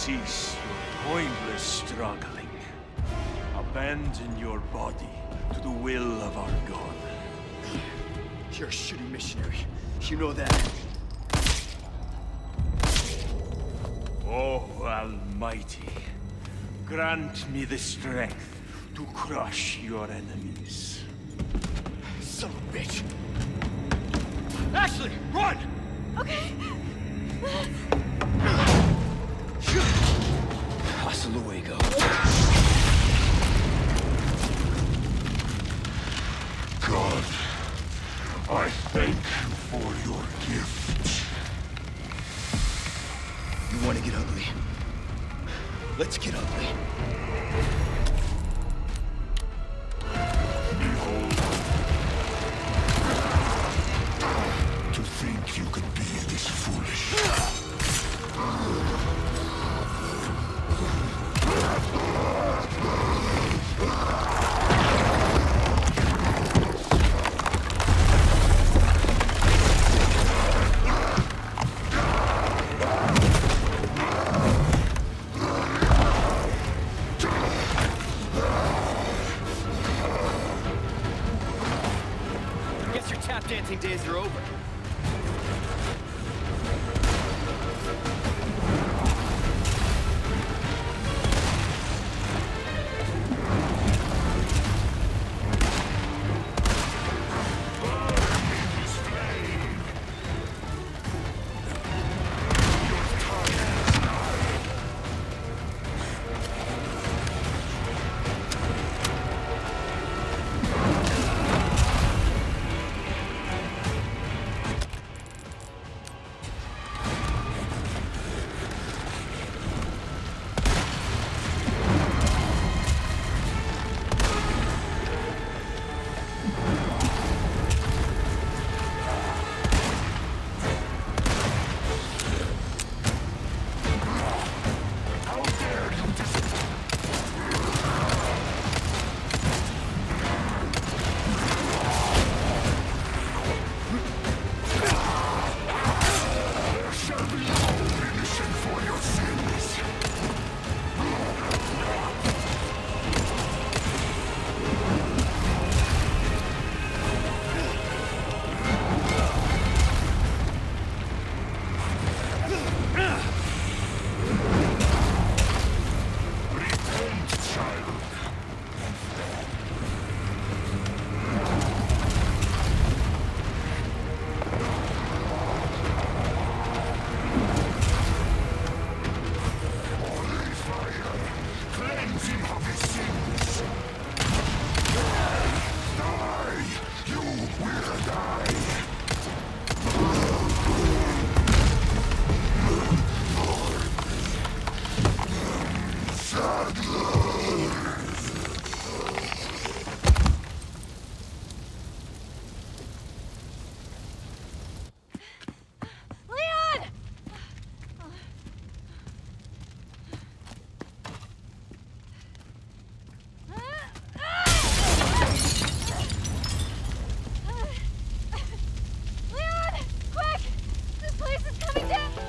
cease your pointless struggling. Abandon your body to the will of our God. You're a shitty missionary. You know that. Oh, Almighty, grant me the strength to crush your enemies. Son of a bitch! Ashley, run! Okay. Hasta luego. God, I thank you for your gift. You want to get ugly? Let's get ugly. Behold. To think you could be this foolish. Guess your tap dancing days are over. Leon! Leon! Quick! This place is coming down!